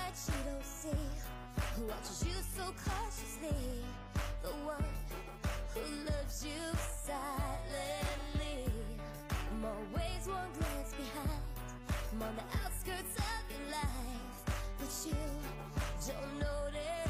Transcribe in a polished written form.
that she don't see, who watches you so cautiously, the one who loves you silently. I'm always one glance behind, I'm on the outskirts of your life, but you don't notice.